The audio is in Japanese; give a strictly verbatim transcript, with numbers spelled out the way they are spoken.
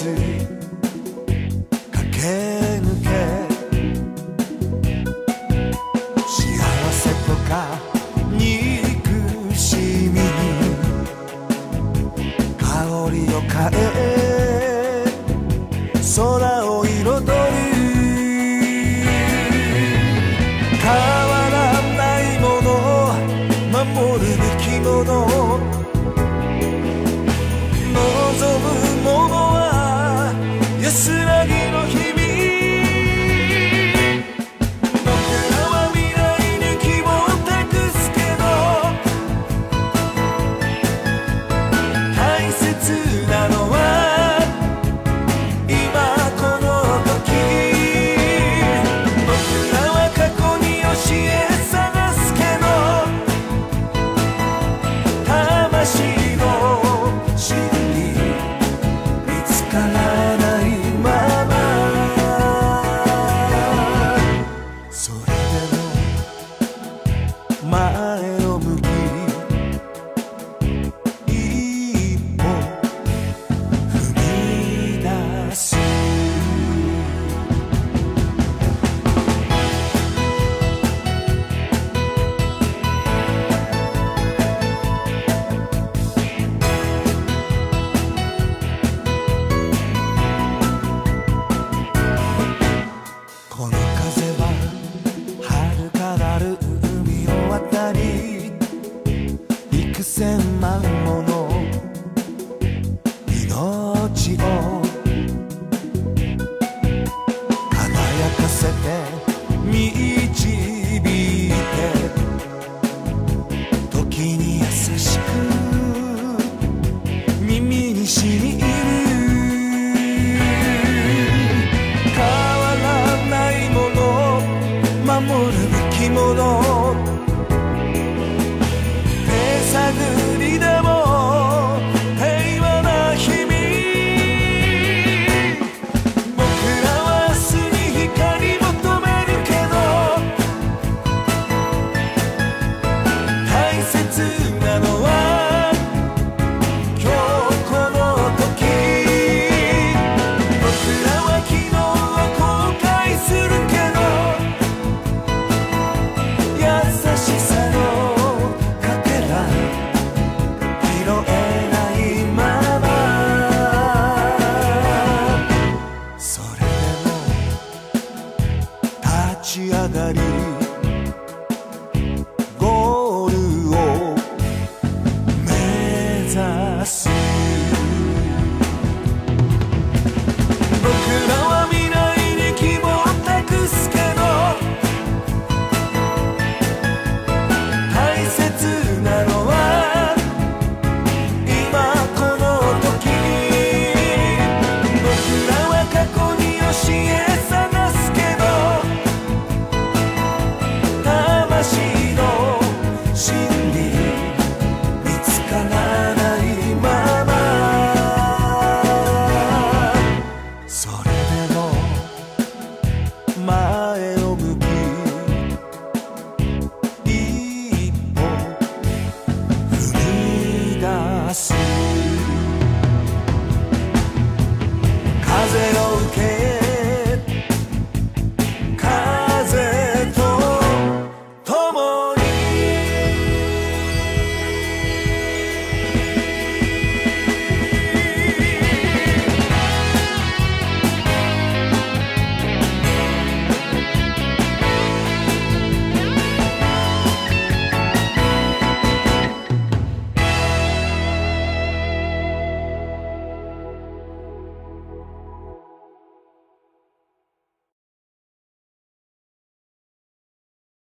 駆け抜け幸せとか憎しみに香りを変え空を彩る変わらないもの守るべきもの望むものは安らぎの日々僕らは未来に希望を託すけど大切なのは今この時僕らは過去に教え探すけど魂の真理見つからないままそれでも前を向き一歩踏み出すこの風は遥かなる海を渡り幾千万もの命を輝かせて導いて時に優しく耳にしみ入る変わらないもの守るべきもの手探